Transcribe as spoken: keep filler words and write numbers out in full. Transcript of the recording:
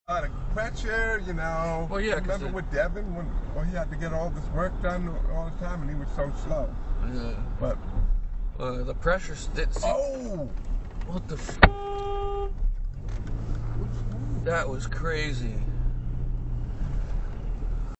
A lot of pressure, you know. Well, yeah, remember it, with Devin when well, he had to get all this work done all the time, and he was so slow. Yeah. But uh, the pressure. St oh, what the? F that was crazy.